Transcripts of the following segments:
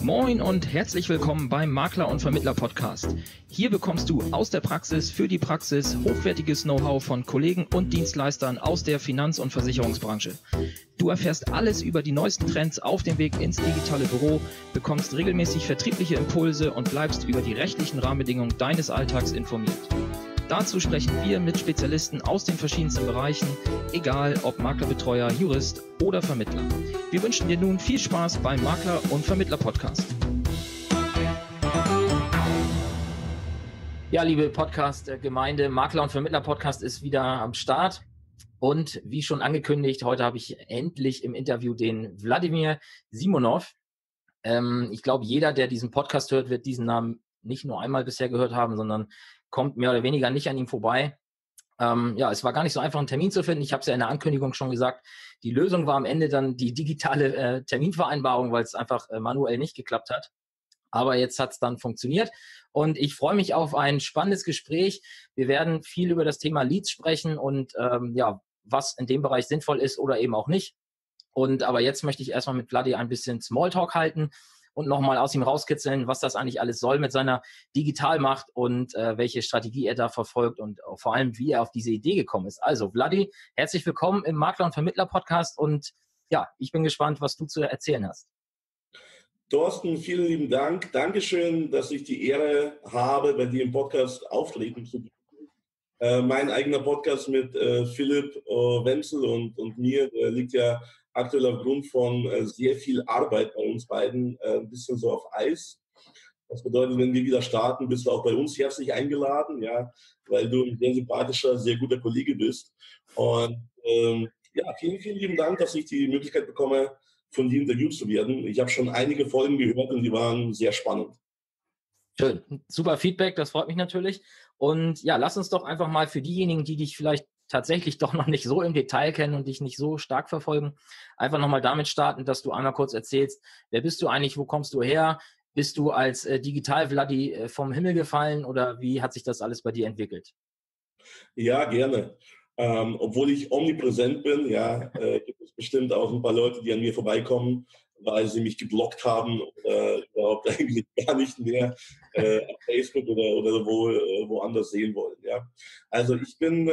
Moin und herzlich willkommen beim Makler und Vermittler Podcast. Hier bekommst du aus der Praxis für die Praxis hochwertiges Know-how von Kollegen und Dienstleistern aus der Finanz- und Versicherungsbranche. Du erfährst alles über die neuesten Trends auf dem Weg ins digitale Büro, bekommst regelmäßig vertriebliche Impulse und bleibst über die rechtlichen Rahmenbedingungen deines Alltags informiert. Dazu sprechen wir mit Spezialisten aus den verschiedensten Bereichen, egal ob Maklerbetreuer, Jurist oder Vermittler. Wir wünschen dir nun viel Spaß beim Makler- und Vermittler-Podcast. Ja, liebe Podcast-Gemeinde, Makler- und Vermittler-Podcast ist wieder am Start. Und wie schon angekündigt, heute habe ich endlich im Interview den Wladimir Simonov. Ich glaube, jeder, der diesen Podcast hört, wird diesen Namen nicht nur einmal bisher gehört haben, sondern kommt mehr oder weniger nicht an ihm vorbei. Es war gar nicht so einfach, einen Termin zu finden. Ich habe es ja in der Ankündigung schon gesagt. Die Lösung war am Ende dann die digitale Terminvereinbarung, weil es einfach manuell nicht geklappt hat. Aber jetzt hat es dann funktioniert. Und ich freue mich auf ein spannendes Gespräch. Wir werden viel über das Thema Leads sprechen und was in dem Bereich sinnvoll ist oder eben auch nicht. Aber jetzt möchte ich erstmal mit Vladi ein bisschen Smalltalk halten und nochmal aus ihm rauskitzeln, was das eigentlich alles soll mit seiner Digitalmacht und welche Strategie er da verfolgt und vor allem, wie er auf diese Idee gekommen ist. Also, Vladi, herzlich willkommen im Makler- und Vermittler-Podcast und ja, ich bin gespannt, was du zu erzählen hast. Thorsten, vielen lieben Dank. Dankeschön, dass ich die Ehre habe, bei dir im Podcast auftreten zu dürfen. Mein eigener Podcast mit Philipp Wenzel und mir liegt ja aktuell aufgrund von sehr viel Arbeit bei uns beiden ein bisschen so auf Eis. Das bedeutet, wenn wir wieder starten, bist du auch bei uns herzlich eingeladen, ja, weil du ein sehr sympathischer, sehr guter Kollege bist. Und vielen, vielen lieben Dank, dass ich die Möglichkeit bekomme, von dir interviewt zu werden. Ich habe schon einige Folgen gehört und die waren sehr spannend. Schön, super Feedback, das freut mich natürlich. Und ja, lass uns doch einfach mal für diejenigen, die dich vielleicht tatsächlich doch noch nicht so im Detail kennen und dich nicht so stark verfolgen, einfach nochmal damit starten, dass du einmal kurz erzählst, wer bist du eigentlich, wo kommst du her? Bist du als Digital-Vladi vom Himmel gefallen oder wie hat sich das alles bei dir entwickelt? Ja, gerne. Obwohl ich omnipräsent bin, gibt es bestimmt auch ein paar Leute, die an mir vorbeikommen, weil sie mich geblockt haben oder überhaupt eigentlich gar nicht mehr auf Facebook oder woanders sehen wollen. Ja. Also ich bin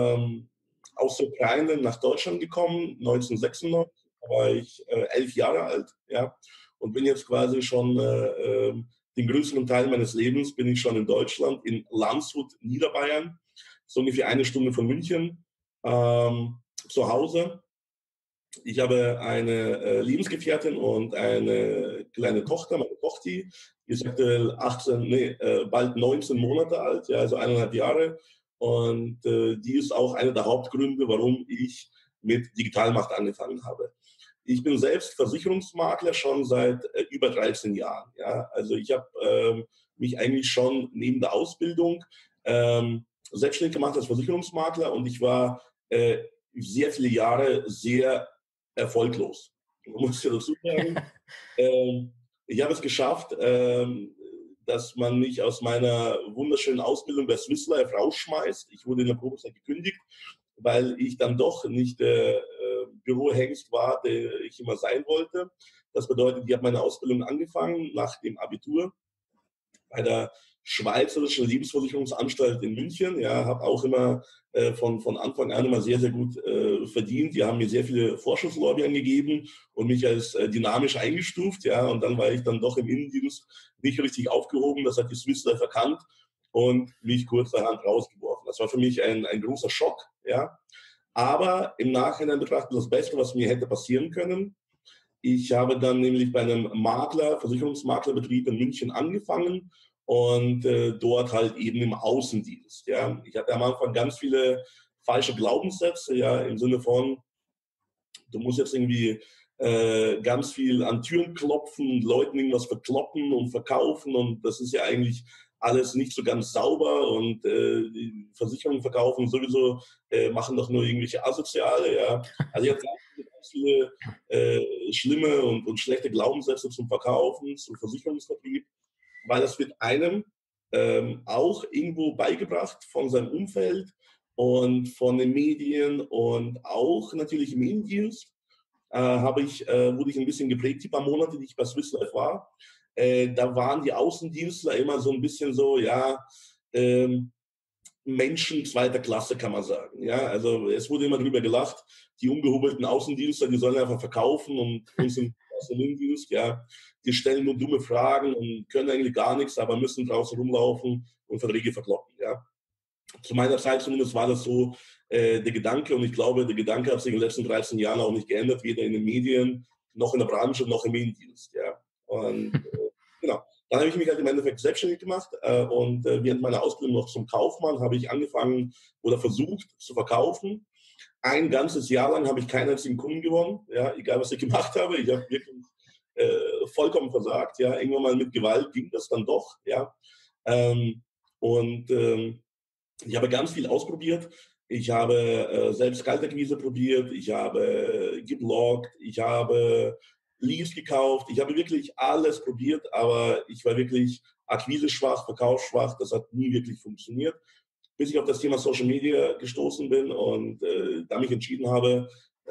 aus der Ukraine nach Deutschland gekommen, 1996, da war ich 11 Jahre alt, ja, und bin jetzt quasi schon den größeren Teil meines Lebens bin ich schon in Deutschland, in Landshut, Niederbayern. So ungefähr eine Stunde von München, zu Hause. Ich habe eine Lebensgefährtin und eine kleine Tochter, meine Tochti, die ist aktuell bald 19 Monate alt, ja, also 1,5 Jahre. Und die ist auch einer der Hauptgründe, warum ich mit Digitalmacht angefangen habe. Ich bin selbst Versicherungsmakler schon seit über 13 Jahren. Ja. Also ich habe mich eigentlich schon neben der Ausbildung selbstständig gemacht als Versicherungsmakler und ich war sehr viele Jahre sehr erfolglos. Man muss ja dazu sagen, ich habe es geschafft, dass man mich aus meiner wunderschönen Ausbildung bei Swiss Life rausschmeißt. Ich wurde in der Probezeit gekündigt, weil ich dann doch nicht der Bürohengst war, der ich immer sein wollte. Das bedeutet, ich habe meine Ausbildung angefangen nach dem Abitur bei der Schweizerischen Lebensversicherungsanstalt in München. Ja, habe auch immer von Anfang an immer sehr, sehr gut verdient. Die haben mir sehr viele Vorschusslorbeeren gegeben und mich als dynamisch eingestuft. Ja, und dann war ich dann doch im Innendienst nicht richtig aufgehoben. Das hat die Swiss Life erkannt und mich kurzerhand rausgeworfen. Das war für mich ein großer Schock. Ja, aber im Nachhinein betrachtet das Beste, was mir hätte passieren können. Ich habe dann nämlich bei einem Versicherungsmaklerbetrieb in München angefangen und dort halt eben im Außendienst. Ja. Ich hatte am Anfang ganz viele falsche Glaubenssätze, ja, im Sinne von, du musst jetzt irgendwie ganz viel an Türen klopfen und Leuten irgendwas verkloppen und verkaufen und das ist ja eigentlich alles nicht so ganz sauber und die Versicherungen verkaufen sowieso, machen doch nur irgendwelche Asoziale, ja. Also ich habe ganz viele schlimme und schlechte Glaubenssätze zum Verkaufen, zum Versicherungsvertrieb, weil das wird einem auch irgendwo beigebracht von seinem Umfeld und von den Medien und auch natürlich im Innendienst wurde ich ein bisschen geprägt, die paar Monate, die ich bei Swiss Life war. da waren die Außendienstler immer so ein bisschen so, ja, Menschen zweiter Klasse, kann man sagen. Ja, also es wurde immer drüber gelacht, die ungehobelten Außendienstler, die sollen einfach verkaufen und uns im Innendienst, ja, die stellen nur dumme Fragen und können eigentlich gar nichts, aber müssen draußen rumlaufen und Verträge verkloppen. Ja. Zu meiner Zeit zumindest war das so der Gedanke, und ich glaube, der Gedanke hat sich in den letzten 13 Jahren auch nicht geändert, weder in den Medien noch in der Branche noch im Innendienst. Ja. Und genau. Dann habe ich mich halt im Endeffekt selbstständig gemacht und während meiner Ausbildung noch zum Kaufmann habe ich angefangen oder versucht zu verkaufen. Ein ganzes Jahr lang habe ich keinen einzigen Kunden gewonnen, ja, egal was ich gemacht habe. Ich habe wirklich vollkommen versagt. Ja. Irgendwann mal mit Gewalt ging das dann doch. Ja. Ähm, und ich habe ganz viel ausprobiert. Ich habe selbst Kaltakquise probiert. Ich habe gebloggt. Ich habe Leads gekauft. Ich habe wirklich alles probiert, aber ich war wirklich akquiseschwach, verkaufsschwach. Das hat nie wirklich funktioniert, bis ich auf das Thema Social Media gestoßen bin und da mich entschieden habe,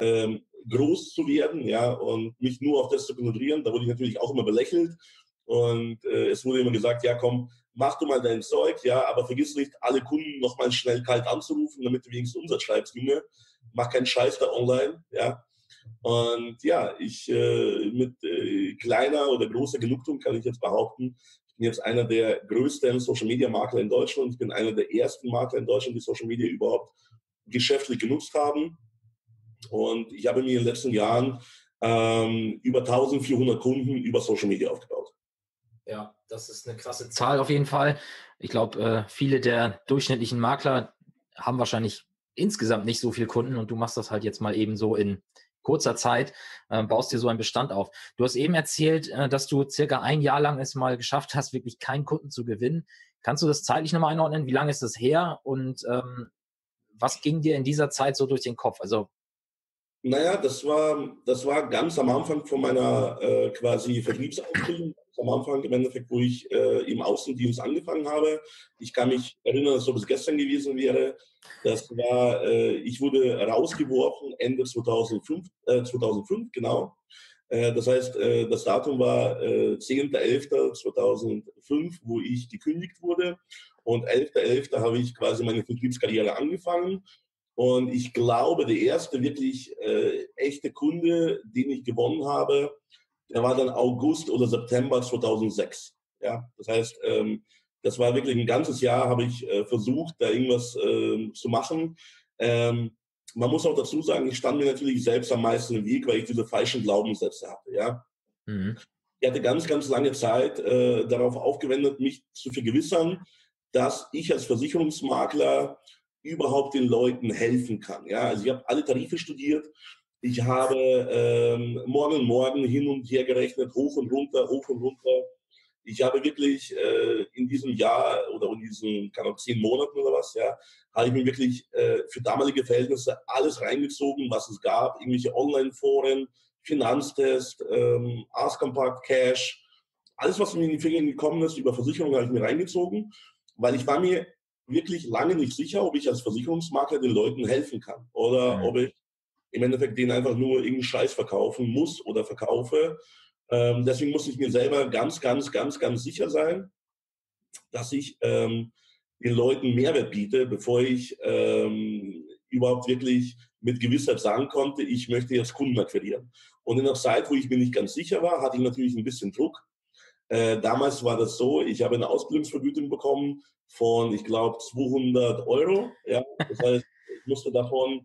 groß zu werden, ja, und mich nur auf das zu konzentrieren. Da wurde ich natürlich auch immer belächelt und es wurde immer gesagt, ja komm, mach du mal dein Zeug, ja, aber vergiss nicht, alle Kunden nochmal schnell kalt anzurufen, damit du wenigstens Umsatz schreibst, Junge. Mach keinen Scheiß da online, ja. Und ja, ich mit kleiner oder großer Genugtuung kann ich jetzt behaupten, ich bin jetzt einer der größten Social-Media-Makler in Deutschland. Ich bin einer der ersten Makler in Deutschland, die Social Media überhaupt geschäftlich genutzt haben. Und ich habe mir in den letzten Jahren über 1400 Kunden über Social Media aufgebaut. Ja, das ist eine krasse Zahl auf jeden Fall. Ich glaube, viele der durchschnittlichen Makler haben wahrscheinlich insgesamt nicht so viele Kunden und du machst das halt jetzt mal eben so in kurzer Zeit, baust dir so einen Bestand auf. Du hast eben erzählt, dass du circa ein Jahr lang es mal geschafft hast, wirklich keinen Kunden zu gewinnen. Kannst du das zeitlich nochmal einordnen? Wie lange ist das her und was ging dir in dieser Zeit so durch den Kopf? Also Naja, das war ganz am Anfang von meiner quasi Vertriebsausbildung, ganz am Anfang im Endeffekt, wo ich im Außendienst angefangen habe. Ich kann mich erinnern, als ob es gestern gewesen wäre. Das war, ich wurde rausgeworfen Ende 2005, genau. Das heißt, das Datum war 10.11.2005, wo ich gekündigt wurde. Und 11.11. habe ich quasi meine Vertriebskarriere angefangen. Und ich glaube, der erste wirklich echte Kunde, den ich gewonnen habe, der war dann August oder September 2006. Ja, das heißt, das war wirklich ein ganzes Jahr, habe ich versucht, da irgendwas zu machen. Man muss auch dazu sagen, ich stand mir natürlich selbst am meisten im Weg, weil ich diese falschen Glaubenssätze hatte. Ja, ich hatte ganz, ganz lange Zeit darauf aufgewendet, mich zu vergewissern, dass ich als Versicherungsmakler überhaupt den Leuten helfen kann. Ja, also ich habe alle Tarife studiert. Ich habe morgen und morgen hin und her gerechnet, hoch und runter, hoch und runter. Ich habe wirklich in diesem Jahr oder in diesen, keine Ahnung, 10 Monaten oder was, ja, habe ich mir wirklich für damalige Verhältnisse alles reingezogen, was es gab. Irgendwelche Online-Foren, Finanztest, Ask Compact, Cash, alles, was mir in die Finger gekommen ist, über Versicherungen habe ich mir reingezogen, weil ich war mir wirklich lange nicht sicher, ob ich als Versicherungsmakler den Leuten helfen kann oder ob ich im Endeffekt denen einfach nur irgendeinen Scheiß verkaufen muss oder verkaufe. Deswegen musste ich mir selber ganz, ganz, ganz, ganz sicher sein, dass ich den Leuten Mehrwert biete, bevor ich überhaupt wirklich mit Gewissheit sagen konnte, ich möchte jetzt Kunden akquirieren. Und in der Zeit, wo ich mir nicht ganz sicher war, hatte ich natürlich ein bisschen Druck. Damals war das so, ich habe eine Ausbildungsvergütung bekommen von, ich glaube, 200 Euro. Ja? Das heißt, ich musste davon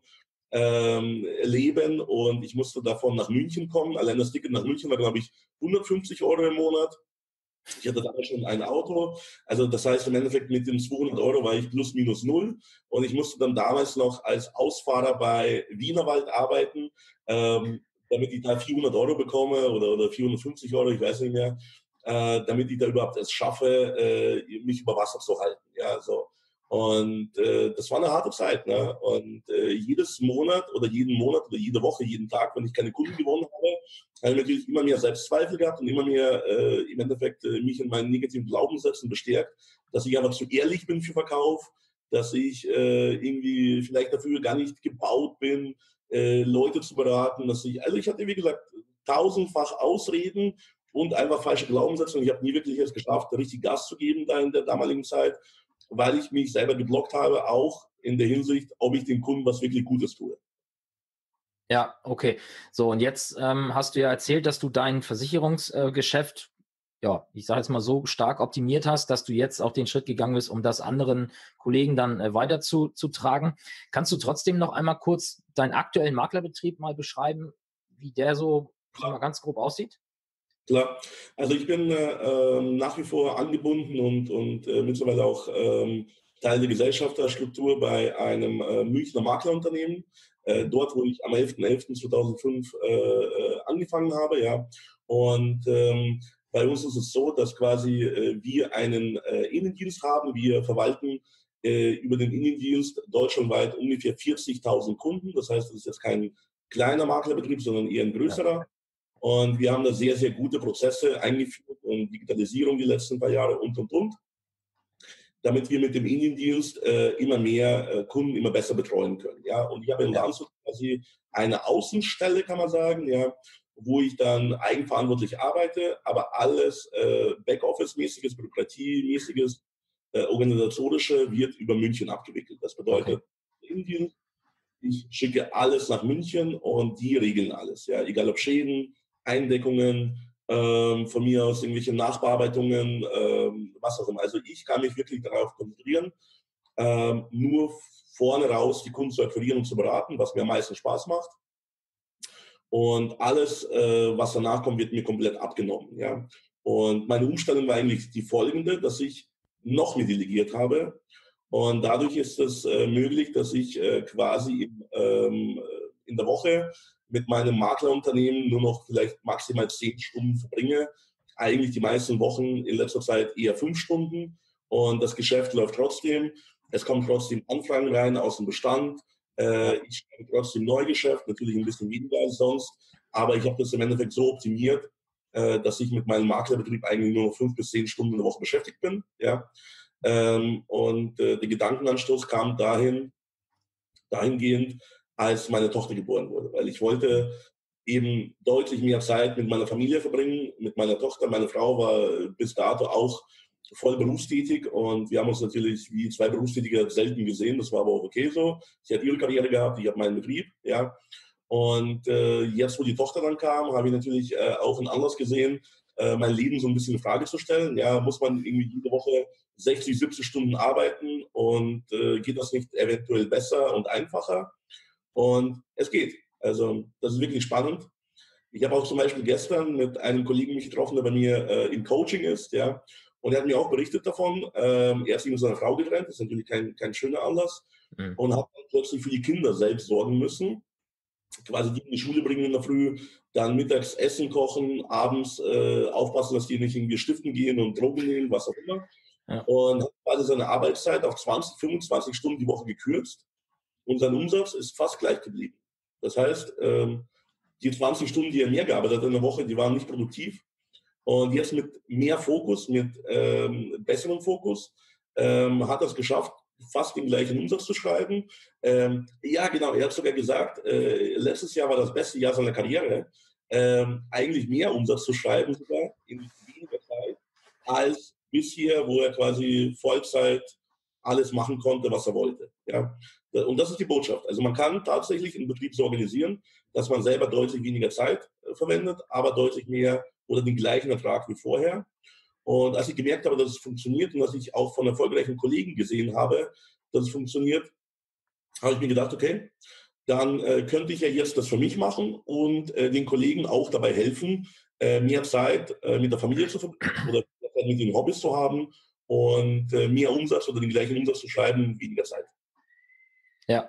leben und ich musste davon nach München kommen. Allein das Ticket nach München war, glaube ich, 150 Euro im Monat. Ich hatte damals schon ein Auto. Also das heißt, im Endeffekt mit den 200 Euro war ich plus minus null. Und ich musste dann damals noch als Ausfahrer bei Wienerwald arbeiten, damit ich da 400 Euro bekomme oder 450 Euro, ich weiß nicht mehr, damit ich da überhaupt es schaffe, mich über Wasser zu halten. Ja, so. Und das war eine harte Zeit. Ne? Und jedes Monat oder jeden Monat oder jede Woche, jeden Tag, wenn ich keine Kunden gewonnen habe, habe ich natürlich immer mehr Selbstzweifel gehabt und immer mehr im Endeffekt mich in meinen negativen Glaubenssätzen bestärkt, dass ich einfach zu ehrlich bin für Verkauf, dass ich irgendwie vielleicht dafür gar nicht gebaut bin, Leute zu beraten. Also ich hatte, wie gesagt, tausendfach Ausreden, und einfach falsche Glaubenssätze. Und ich habe nie wirklich es geschafft, richtig Gas zu geben da in der damaligen Zeit, weil ich mich selber geblockt habe, auch in der Hinsicht, ob ich dem Kunden was wirklich Gutes tue. Ja, okay. So, und jetzt hast du ja erzählt, dass du dein Versicherungsgeschäft, ja, ich sage jetzt mal so stark optimiert hast, dass du jetzt auch den Schritt gegangen bist, um das anderen Kollegen dann weiter zu tragen. Kannst du trotzdem noch einmal kurz deinen aktuellen Maklerbetrieb mal beschreiben, wie der so mal ganz grob aussieht? Klar, also ich bin nach wie vor angebunden und mittlerweile auch Teil der Gesellschafterstruktur bei einem Münchner Maklerunternehmen, dort, wo ich am 11.11.2005 angefangen habe, ja. Und bei uns ist es so, dass quasi wir einen Innendienst haben. Wir verwalten über den Innendienst deutschlandweit ungefähr 40.000 Kunden. Das heißt, es ist jetzt kein kleiner Maklerbetrieb, sondern eher ein größerer. Und wir haben da sehr, sehr gute Prozesse eingeführt und Digitalisierung die letzten paar Jahre und, damit wir mit dem Innendienst immer mehr Kunden immer besser betreuen können. Ja? Und ich habe in Landshut quasi eine Außenstelle, kann man sagen, ja, wo ich dann eigenverantwortlich arbeite, aber alles Backoffice-mäßiges, Bürokratiemäßiges, organisatorische wird über München abgewickelt. Das bedeutet, Innendienst, ich schicke alles nach München und die regeln alles. Ja? Egal ob Schäden, Eindeckungen, von mir aus irgendwelche Nachbearbeitungen, was auch immer. Also ich kann mich wirklich darauf konzentrieren, nur vorne raus die Kunden zu akquirieren und zu beraten, was mir am meisten Spaß macht. Und alles, was danach kommt, wird mir komplett abgenommen. Ja? Und meine Umstellung war eigentlich die folgende, dass ich noch mehr delegiert habe. Und dadurch ist es möglich, dass ich quasi in der Woche mit meinem Maklerunternehmen nur noch vielleicht maximal 10 Stunden verbringe. Eigentlich die meisten Wochen in letzter Zeit eher 5 Stunden. Und das Geschäft läuft trotzdem. Es kommen trotzdem Anfragen rein aus dem Bestand. Ich schreibe trotzdem Neugeschäft, natürlich ein bisschen weniger als sonst. Aber ich habe das im Endeffekt so optimiert, dass ich mit meinem Maklerbetrieb eigentlich nur 5 bis 10 Stunden in der Woche beschäftigt bin. Ja. Der Gedankenanstoß kam dahingehend, als meine Tochter geboren wurde, weil ich wollte eben deutlich mehr Zeit mit meiner Familie verbringen, mit meiner Tochter. Meine Frau war bis dato auch voll berufstätig und wir haben uns natürlich wie zwei Berufstätige selten gesehen. Das war aber auch okay so. Sie hat ihre Karriere gehabt, ich habe meinen Betrieb, ja. Und jetzt, wo die Tochter dann kam, habe ich natürlich auch einen Anlass gesehen, mein Leben so ein bisschen in Frage zu stellen. Ja, muss man irgendwie jede Woche 60, 70 Stunden arbeiten und geht das nicht eventuell besser und einfacher? Und es geht. Also das ist wirklich spannend. Ich habe auch zum Beispiel gestern mit einem Kollegen mich getroffen, der bei mir im Coaching ist, ja, und er hat mir auch berichtet davon. Er ist sich mit seiner Frau getrennt, das ist natürlich kein schöner Anlass, und hat dann plötzlich für die Kinder selbst sorgen müssen, quasi die in die Schule bringen in der Früh, dann mittags Essen kochen, abends aufpassen, dass die nicht irgendwie stiften gehen und Drogen nehmen, was auch immer. Ja. Und hat quasi seine Arbeitszeit auf 20, 25 Stunden die Woche gekürzt und sein Umsatz ist fast gleich geblieben. Das heißt, die 20 Stunden, die er mehr gearbeitet hat in der Woche, die waren nicht produktiv. Und jetzt mit mehr Fokus, mit besserem Fokus, hat er es geschafft, fast den gleichen Umsatz zu schreiben. Ja, genau, er hat sogar gesagt, letztes Jahr war das beste Jahr seiner Karriere, eigentlich mehr Umsatz zu schreiben sogar in weniger Zeit als bisher, wo er quasi Vollzeit alles machen konnte, was er wollte. Ja? Und das ist die Botschaft. Also man kann tatsächlich einen Betrieb so organisieren, dass man selber deutlich weniger Zeit verwendet, aber deutlich mehr oder den gleichen Ertrag wie vorher. Und als ich gemerkt habe, dass es funktioniert und dass ich auch von erfolgreichen Kollegen gesehen habe, dass es funktioniert, habe ich mir gedacht, okay, dann könnte ich ja jetzt das für mich machen und den Kollegen auch dabei helfen, mehr Zeit mit der Familie zu verbringen oder mit den Hobbys zu haben und mehr Umsatz oder den gleichen Umsatz zu schreiben, weniger Zeit. Ja,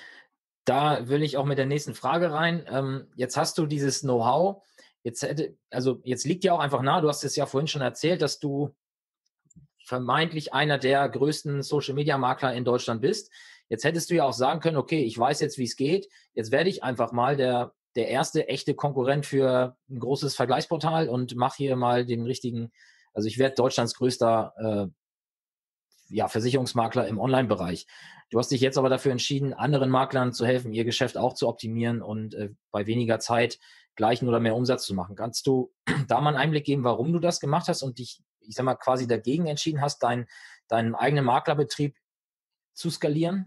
da will ich auch mit der nächsten Frage rein. Jetzt hast du dieses Know-how. Jetzt liegt ja auch einfach nahe, du hast es ja vorhin schon erzählt, dass du vermeintlich einer der größten Social-Media-Makler in Deutschland bist. Jetzt hättest du ja auch sagen können, okay, ich weiß jetzt, wie es geht. Jetzt werde ich einfach mal der erste echte Konkurrent für ein großes Vergleichsportal und mache hier mal den richtigen, also ich werde Deutschlands größter Versicherungsmakler im Online-Bereich. Du hast dich jetzt aber dafür entschieden, anderen Maklern zu helfen, ihr Geschäft auch zu optimieren und bei weniger Zeit gleichen oder mehr Umsatz zu machen. Kannst du da mal einen Einblick geben, warum du das gemacht hast und dich, ich sag mal, quasi dagegen entschieden hast, deinen eigenen Maklerbetrieb zu skalieren?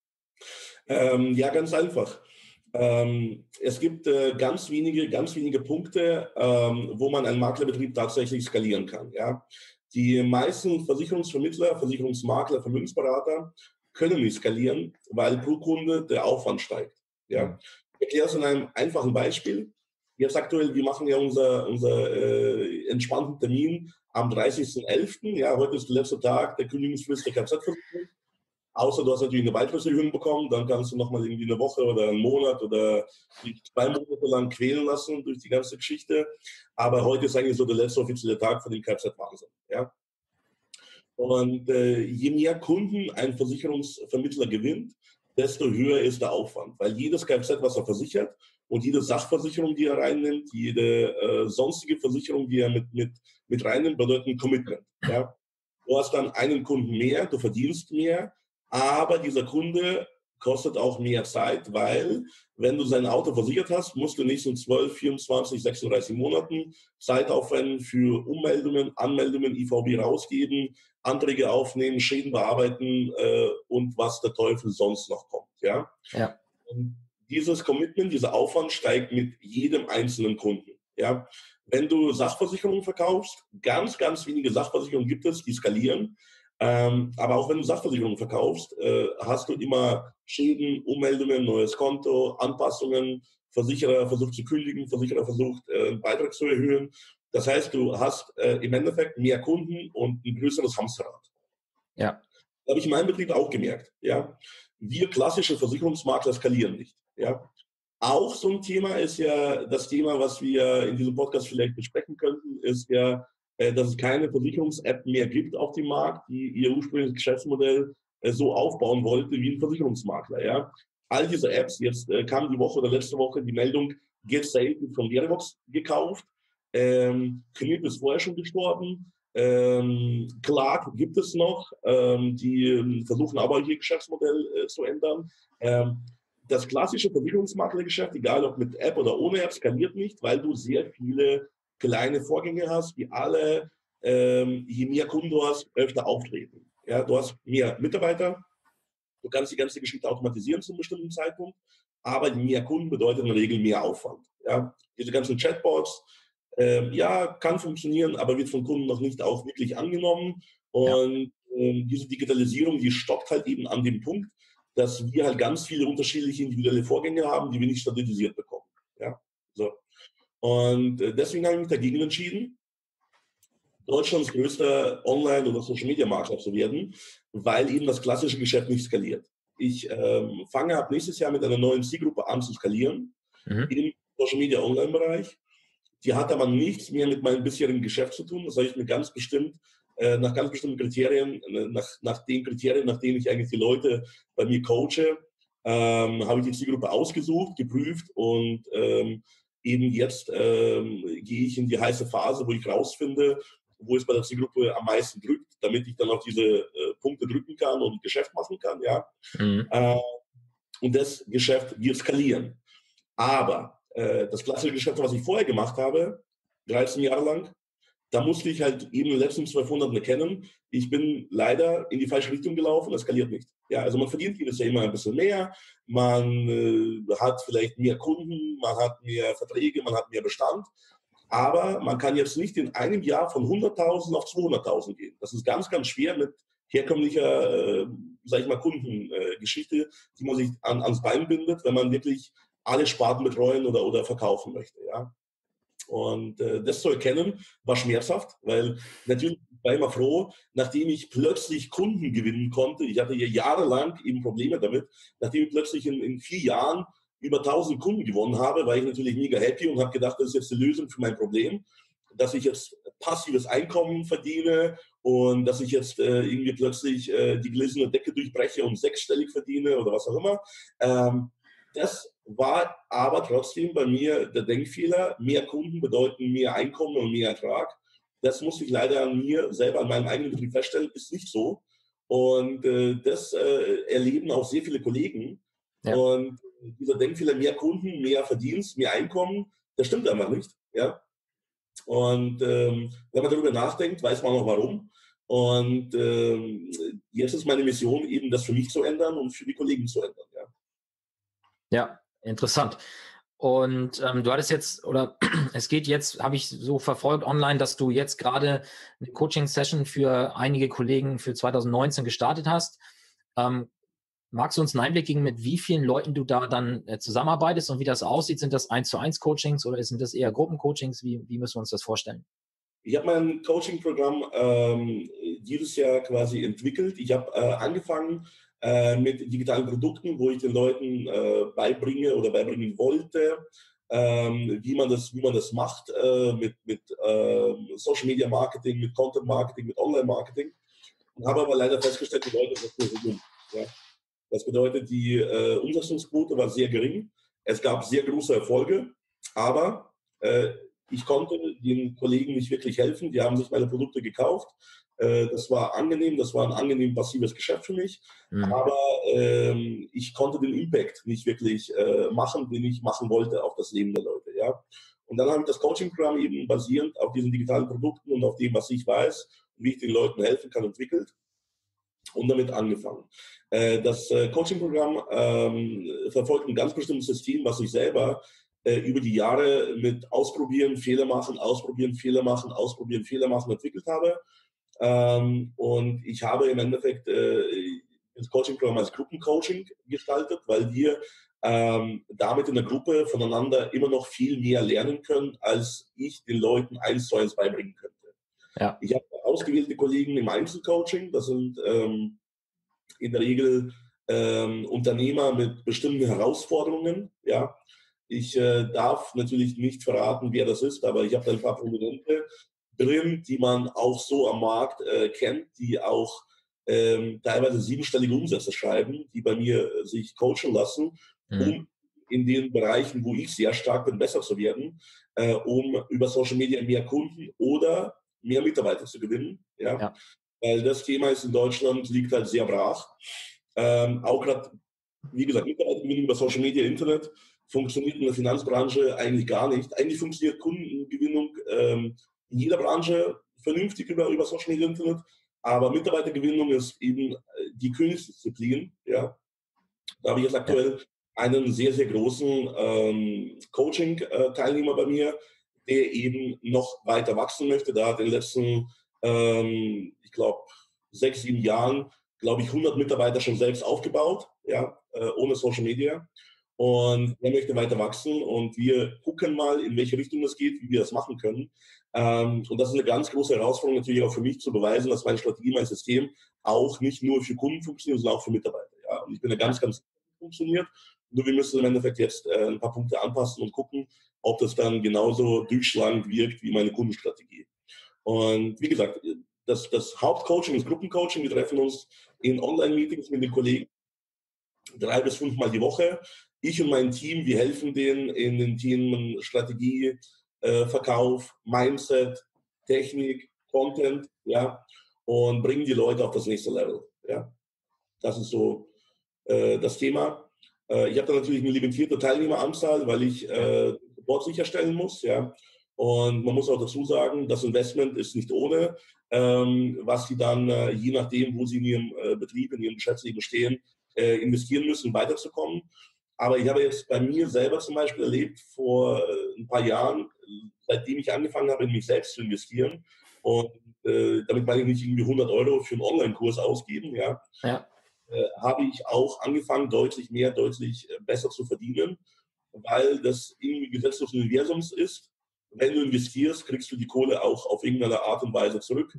Ja, ganz einfach. Es gibt ganz wenige Punkte, wo man einen Maklerbetrieb tatsächlich skalieren kann. Ja? Die meisten Versicherungsvermittler, Versicherungsmakler, Vermögensberater können nicht skalieren, weil pro Kunde der Aufwand steigt. Ja? Ich erkläre es in einem einfachen Beispiel. Jetzt aktuell, wir machen ja unser entspannten Termin am 30.11. Ja, heute ist der letzte Tag der Kündigungsfrist der Kfz-Versicherung. Außer du hast natürlich eine Beitrittserhöhung bekommen, dann kannst du nochmal irgendwie eine Woche oder einen Monat oder 2 Monate lang quälen lassen durch die ganze Geschichte. Aber heute ist eigentlich so der letzte offizielle Tag von dem Kfz-Wahnsinn. Ja? Und je mehr Kunden ein Versicherungsvermittler gewinnt, desto höher ist der Aufwand. Weil jedes Kfz, was er versichert und jede Sachversicherung, die er reinnimmt, jede sonstige Versicherung, die er mit reinnimmt, bedeutet ein Commitment. Ja? Du hast dann einen Kunden mehr, du verdienst mehr, aber dieser Kunde kostet auch mehr Zeit, weil wenn du sein Auto versichert hast, musst du in den nächsten 12, 24, 36 Monaten Zeit aufwenden für Ummeldungen, Anmeldungen, IVB rausgeben, Anträge aufnehmen, Schäden bearbeiten und was der Teufel sonst noch kommt. Ja? Ja. Und dieses Commitment, dieser Aufwand steigt mit jedem einzelnen Kunden. Ja? Wenn du Sachversicherungen verkaufst, ganz wenige Sachversicherungen gibt es, die skalieren. Aber auch wenn du Sachversicherungen verkaufst, hast du immer Schäden, Ummeldungen, neues Konto, Anpassungen, Versicherer versucht zu kündigen, Versicherer versucht, einen Beitrag zu erhöhen. Das heißt, du hast im Endeffekt mehr Kunden und ein größeres Hamsterrad. Ja. Das habe ich in meinem Betrieb auch gemerkt. Ja? Wir klassische Versicherungsmakler skalieren nicht. Ja? Auch so ein Thema ist ja das Thema, was wir in diesem Podcast vielleicht besprechen könnten, ist ja, dass es keine Versicherungs-App mehr gibt auf dem Markt, die ihr ursprüngliches Geschäftsmodell so aufbauen wollte wie ein Versicherungsmakler. Ja? All diese Apps, jetzt kam die Woche oder letzte Woche die Meldung, GetSafe von Verivox gekauft, Knip ist vorher schon gestorben, Clark gibt es noch, die versuchen aber ihr Geschäftsmodell zu ändern. Das klassische Versicherungsmaklergeschäft, egal ob mit App oder ohne App, skaliert nicht, weil du sehr viele kleine Vorgänge hast, die alle, je mehr Kunden du hast, öfter auftreten. Ja, du hast mehr Mitarbeiter, du kannst die ganze Geschichte automatisieren zu einem bestimmten Zeitpunkt, aber mehr Kunden bedeutet in der Regel mehr Aufwand. Ja, diese ganzen Chatbots, ja, kann funktionieren, aber wird von Kunden noch nicht auch wirklich angenommen. Und diese Digitalisierung, die stockt halt eben an dem Punkt, dass wir halt ganz viele unterschiedliche individuelle Vorgänge haben, die wir nicht standardisiert bekommen. Ja, so. Und deswegen habe ich mich dagegen entschieden, Deutschlands größter Online- oder Social-Media-Makler zu werden, weil eben das klassische Geschäft nicht skaliert. Ich fange ab nächstes Jahr mit einer neuen Zielgruppe an zu skalieren im Social-Media-Online-Bereich. Die hat aber nichts mehr mit meinem bisherigen Geschäft zu tun. Das habe ich mir ganz bestimmt nach ganz bestimmten Kriterien, nach den Kriterien, nach denen ich eigentlich die Leute bei mir coache, habe ich die Zielgruppe ausgesucht, geprüft und eben jetzt gehe ich in die heiße Phase, wo ich rausfinde, wo es bei der Zielgruppe am meisten drückt, damit ich dann auf diese Punkte drücken kann und Geschäft machen kann. Ja? Und das Geschäft wird skalieren. Aber das klassische Geschäft, was ich vorher gemacht habe, 13 Jahre lang, da musste ich halt eben in den letzten 12 Monaten erkennen, ich bin leider in die falsche Richtung gelaufen, das skaliert nicht. Ja, also man verdient jedes Jahr immer ein bisschen mehr, man hat vielleicht mehr Kunden, man hat mehr Verträge, man hat mehr Bestand, aber man kann jetzt nicht in einem Jahr von 100.000 auf 200.000 gehen. Das ist ganz schwer mit herkömmlicher, sag ich mal, Kundengeschichte, die man sich ans Bein bindet, wenn man wirklich alle Sparten betreuen oder verkaufen möchte. Ja? Und das zu erkennen, war schmerzhaft, weil natürlich war ich immer froh, nachdem ich plötzlich Kunden gewinnen konnte. Ich hatte ja jahrelang eben Probleme damit. Nachdem ich plötzlich in 4 Jahren über 1.000 Kunden gewonnen habe, war ich natürlich mega happy und habe gedacht, das ist jetzt die Lösung für mein Problem, dass ich jetzt passives Einkommen verdiene und dass ich jetzt irgendwie plötzlich die gläserne Decke durchbreche und 6-stellig verdiene oder was auch immer. Das war aber trotzdem bei mir der Denkfehler, mehr Kunden bedeuten mehr Einkommen und mehr Ertrag. Das musste ich leider an mir selber, an meinem eigenen Betrieb feststellen, ist nicht so. Und das erleben auch sehr viele Kollegen. Ja. Und dieser Denkfehler, mehr Kunden, mehr Verdienst, mehr Einkommen, Das stimmt einfach nicht. Ja? Und wenn man darüber nachdenkt, weiß man auch warum. Und jetzt ist meine Mission eben, das für mich zu ändern und für die Kollegen zu ändern. Ja, Ja, interessant. Und du hattest jetzt, oder es geht jetzt, habe ich so verfolgt online, dass du jetzt gerade eine Coaching-Session für einige Kollegen für 2019 gestartet hast. Magst du uns einen Einblick geben, mit wie vielen Leuten du da dann zusammenarbeitest und wie das aussieht? Sind das 1:1 Coachings oder sind das eher Gruppencoachings? Wie müssen wir uns das vorstellen? ich habe mein Coaching-Programm dieses Jahr quasi entwickelt. Ich habe angefangen mit digitalen Produkten, wo ich den Leuten beibringe oder beibringen wollte, wie man das macht mit Social Media Marketing, mit Content Marketing, mit Online Marketing. Und habe aber leider festgestellt, die Leute sind nur so dumm. Ja. Das bedeutet, die Umsetzungsquote war sehr gering. Es gab sehr große Erfolge, aber ich konnte den Kollegen nicht wirklich helfen. Die haben sich meine Produkte gekauft. Das war angenehm, das war ein angenehm passives Geschäft für mich. Mhm. Aber ich konnte den Impact nicht wirklich machen, den ich machen wollte auf das Leben der Leute. Ja? Und dann habe ich das Coaching-Programm eben basierend auf diesen digitalen Produkten und auf dem, was ich weiß, wie ich den Leuten helfen kann, entwickelt und damit angefangen. Das Coaching-Programm verfolgt ein ganz bestimmtes System, was ich selber über die Jahre mit Ausprobieren, Fehler machen, Ausprobieren, Fehler machen, Ausprobieren, Fehler machen entwickelt habe. Und ich habe im Endeffekt das Coaching-Programm als Gruppencoaching gestaltet, weil wir damit in der Gruppe voneinander immer noch viel mehr lernen können, als ich den Leuten 1:1 beibringen könnte. Ja. Ich habe ausgewählte Kollegen im Einzelcoaching, das sind in der Regel Unternehmer mit bestimmten Herausforderungen. Ja. Ich darf natürlich nicht verraten, wer das ist, aber ich habe da ein paar Prominente drin, die man auch so am Markt kennt, die auch teilweise 7-stellige Umsätze schreiben, die bei mir sich coachen lassen, Mhm. um in den Bereichen, wo ich sehr stark bin, besser zu werden, um über Social Media mehr Kunden oder mehr Mitarbeiter zu gewinnen. Ja? Ja. Weil das Thema ist in Deutschland, liegt halt sehr brach. Auch gerade, wie gesagt, Mitarbeitergewinnung über Social Media, Internet funktioniert in der Finanzbranche eigentlich gar nicht. Eigentlich funktioniert Kundengewinnung in jeder Branche vernünftig über Social Media, Internet, aber Mitarbeitergewinnung ist eben die Königsdisziplin. Ja. Da habe ich jetzt Ja. aktuell einen sehr, sehr großen Coaching-Teilnehmer bei mir, der eben noch weiter wachsen möchte. Da hat in den letzten, ich glaube, 6, 7 Jahren, glaube ich, 100 Mitarbeiter schon selbst aufgebaut, ja, ohne Social Media. Und er möchte weiter wachsen und wir gucken mal, in welche Richtung das geht, wie wir das machen können. Und das ist eine ganz große Herausforderung natürlich auch für mich zu beweisen, dass meine Strategie, mein System auch nicht nur für Kunden funktioniert, sondern auch für Mitarbeiter. Ja. Und ich bin da ganz, ganz funktioniert. Nur wir müssen im Endeffekt jetzt ein paar Punkte anpassen und gucken, ob das dann genauso durchschlagend wirkt wie meine Kundenstrategie. Und wie gesagt, das Hauptcoaching ist Gruppencoaching. Wir treffen uns in Online-Meetings mit den Kollegen 3 bis 5 Mal die Woche. Ich und mein Team, wir helfen denen in den Themen Strategie, Verkauf, Mindset, Technik, Content, ja, und bringen die Leute auf das nächste Level. Ja. Das ist so das Thema. Ich habe da natürlich eine limitierte Teilnehmeranzahl, weil ich Support sicherstellen muss. Ja. Und man muss auch dazu sagen, das Investment ist nicht ohne, was sie dann, je nachdem, wo sie in ihrem Betrieb, in ihrem Geschäftsleben stehen, investieren müssen, um weiterzukommen. Aber ich habe jetzt bei mir selber zum Beispiel erlebt, vor ein paar Jahren, seitdem ich angefangen habe, in mich selbst zu investieren, und damit meine ich nicht irgendwie 100 Euro für einen Online-Kurs ausgeben, ja, Ja. habe ich auch angefangen, deutlich mehr, deutlich besser zu verdienen, weil das irgendwie Gesetz des Universums ist. Wenn du investierst, kriegst du die Kohle auch auf irgendeine Art und Weise zurück.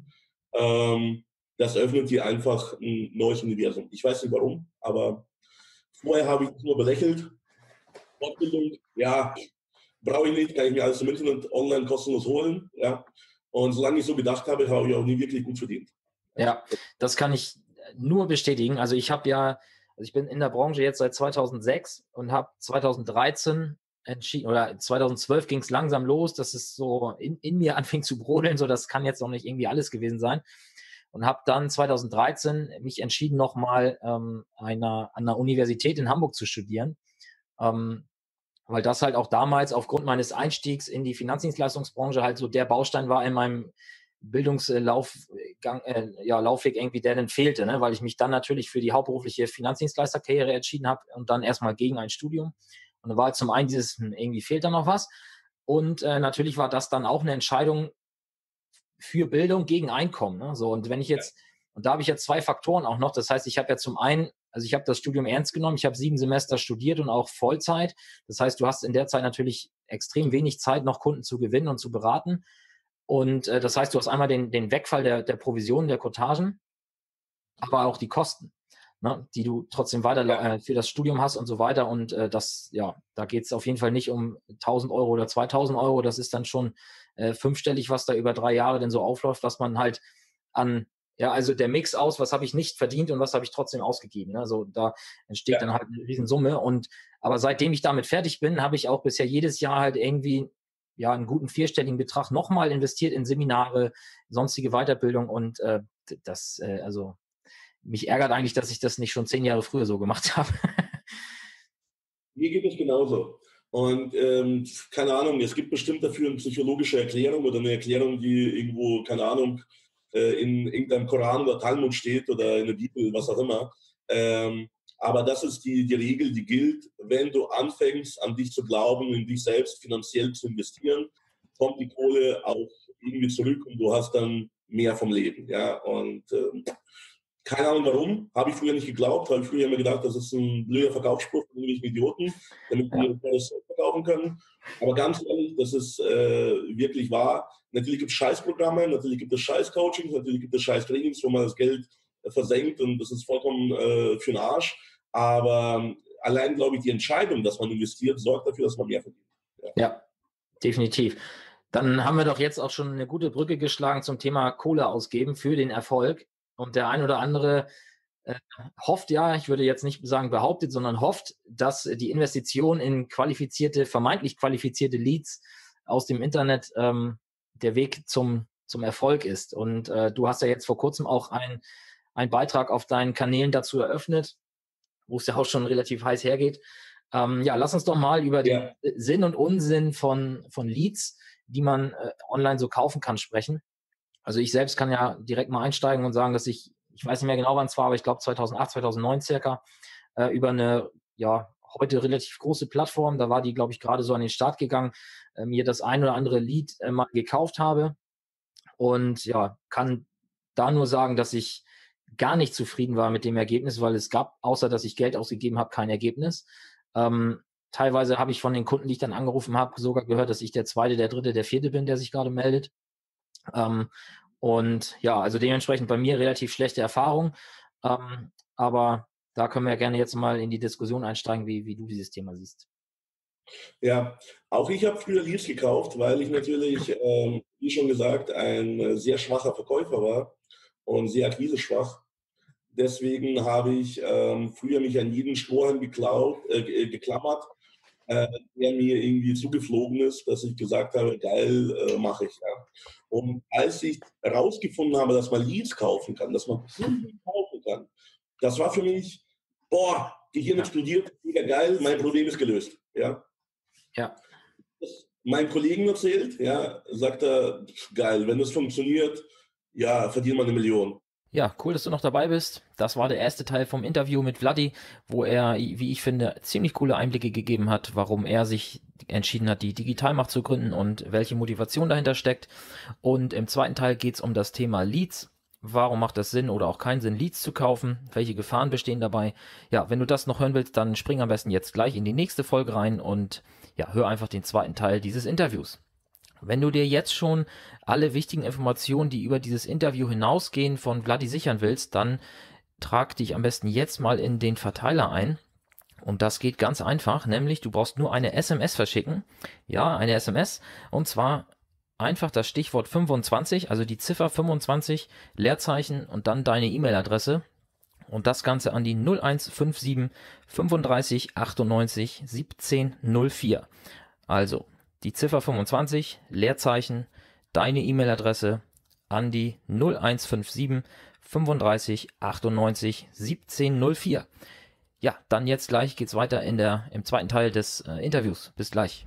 Das öffnet dir einfach ein neues Universum. Ich weiß nicht warum, aber vorher habe ich es nur belächelt. Fortbildung, ja, brauche ich nicht, kann ich mir alles im Internet online kostenlos holen. Ja. Und solange ich so gedacht habe, habe ich auch nie wirklich gut verdient. Ja, das kann ich nur bestätigen. Also ich bin in der Branche jetzt seit 2006 und habe 2013 entschieden, oder 2012 ging es langsam los, dass es so in mir anfing zu brodeln, so das kann jetzt noch nicht irgendwie alles gewesen sein. Und habe dann 2013 mich entschieden, nochmal an einer Universität in Hamburg zu studieren. Ähm, weil das halt auch damals aufgrund meines Einstiegs in die Finanzdienstleistungsbranche halt so der Baustein war in meinem Laufweg irgendwie, der dann fehlte, ne? Weil ich mich dann natürlich für die hauptberufliche Finanzdienstleisterkarriere entschieden habe und dann erstmal gegen ein Studium. Und dann war halt zum einen dieses, irgendwie fehlt da noch was. Und natürlich war das dann auch eine Entscheidung für Bildung gegen Einkommen. Ne? So, und wenn ich jetzt, und da habe ich jetzt zwei Faktoren auch noch. Das heißt, ich habe ja zum einen, also ich habe das Studium ernst genommen, ich habe 7 Semester studiert und auch Vollzeit. Das heißt, du hast in der Zeit natürlich extrem wenig Zeit, noch Kunden zu gewinnen und zu beraten. Und das heißt, du hast einmal den Wegfall der Provisionen, der Cottagen, aber auch die Kosten, ne, die du trotzdem weiter für das Studium hast und so weiter. Und da geht es auf jeden Fall nicht um 1.000 Euro oder 2.000 Euro. Das ist dann schon fünfstellig, was da über 3 Jahre denn so aufläuft, was man halt also der Mix aus, was habe ich nicht verdient und was habe ich trotzdem ausgegeben. Ne? Also da entsteht dann halt eine Riesensumme. Aber seitdem ich damit fertig bin, habe ich auch bisher jedes Jahr halt irgendwie einen guten 4-stelligen Betrag nochmal investiert in Seminare, sonstige Weiterbildung und mich ärgert eigentlich, dass ich das nicht schon 10 Jahre früher so gemacht habe. Mir geht es genauso. Und keine Ahnung, es gibt bestimmt dafür eine psychologische Erklärung oder eine Erklärung, die irgendwo, keine Ahnung, in irgendeinem Koran oder Talmud steht oder in der Bibel, was auch immer. Aber das ist die Regel, die gilt, wenn du anfängst, an dich zu glauben, in dich selbst finanziell zu investieren, kommt die Kohle auch irgendwie zurück und du hast dann mehr vom Leben. Ja? Und keine Ahnung warum, habe ich früher nicht geglaubt, habe ich früher immer gedacht, das ist ein blöder Verkaufsspruch von irgendwelchen Idioten, damit die ihre Preise verkaufen können. Aber ganz ehrlich, das ist wirklich wahr. Natürlich gibt es Scheißprogramme, natürlich gibt es Scheißcoachings, natürlich gibt es Scheißtrainings, wo man das Geld versenkt und das ist vollkommen für den Arsch. Aber allein, glaube ich, die Entscheidung, dass man investiert, sorgt dafür, dass man mehr verdient. Ja, definitiv. Dann haben wir doch jetzt auch schon eine gute Brücke geschlagen zum Thema Kohle ausgeben für den Erfolg. Und der ein oder andere hofft ich würde jetzt nicht sagen behauptet, sondern hofft, dass die Investition in vermeintlich qualifizierte Leads aus dem Internet der Weg zum Erfolg ist. Und du hast ja jetzt vor kurzem auch einen Beitrag auf deinen Kanälen dazu eröffnet, wo es ja auch schon relativ heiß hergeht. Lass uns doch mal über den Sinn und Unsinn von Leads, die man online so kaufen kann, sprechen. Also ich selbst kann ja direkt mal einsteigen und sagen, dass ich weiß nicht mehr genau, wann es war, aber ich glaube 2008, 2009 circa, über eine heute relativ große Plattform, da war die, glaube ich, gerade so an den Start gegangen, mir das ein oder andere Lead mal gekauft habe und kann da nur sagen, dass ich gar nicht zufrieden war mit dem Ergebnis, weil es gab, außer dass ich Geld ausgegeben habe, kein Ergebnis. Teilweise habe ich von den Kunden, die ich dann angerufen habe, sogar gehört, dass ich der Zweite, der Dritte, der Vierte bin, der sich gerade meldet. Also dementsprechend bei mir relativ schlechte Erfahrung. Aber da können wir ja gerne jetzt mal in die Diskussion einsteigen, wie du dieses Thema siehst. Ja, auch ich habe früher Leads gekauft, weil ich natürlich, wie schon gesagt, ein sehr schwacher Verkäufer war und sehr akquiseschwach. Deswegen habe ich früher mich an jeden Strohhalm geklammert, der mir irgendwie zugeflogen ist, dass ich gesagt habe, geil, mache ich. Ja. Und als ich herausgefunden habe, dass man Leads kaufen kann, dass man Kunden kaufen kann, das war für mich, Gehirn explodiert, mega geil, mein Problem ist gelöst. Ja. Meinen Kollegen erzählt, sagt er, geil, wenn das funktioniert, verdient man 1 Million. Ja, cool, dass du noch dabei bist. Das war der erste Teil vom Interview mit Vladi, wo er, wie ich finde, ziemlich coole Einblicke gegeben hat, warum er sich entschieden hat, die Digitalmacht zu gründen und welche Motivation dahinter steckt. Und im zweiten Teil geht es um das Thema Leads. Warum macht es Sinn oder auch keinen Sinn, Leads zu kaufen? Welche Gefahren bestehen dabei? Ja, wenn du das noch hören willst, dann spring am besten jetzt gleich in die nächste Folge rein und hör einfach den zweiten Teil dieses Interviews. Wenn du dir jetzt schon alle wichtigen Informationen, die über dieses Interview hinausgehen, von Vladi sichern willst, dann trag dich am besten jetzt mal in den Verteiler ein. Und das geht ganz einfach, nämlich du brauchst nur eine SMS verschicken. Ja, eine SMS. Und zwar einfach das Stichwort 25, also die Ziffer 25, Leerzeichen und dann deine E-Mail-Adresse. Und das Ganze an die 0157 35 98 17 04. Also die Ziffer 25, Leerzeichen, deine E-Mail-Adresse an die 0157 35 98 17 04. Ja, dann jetzt gleich geht's weiter im zweiten Teil des Interviews. Bis gleich.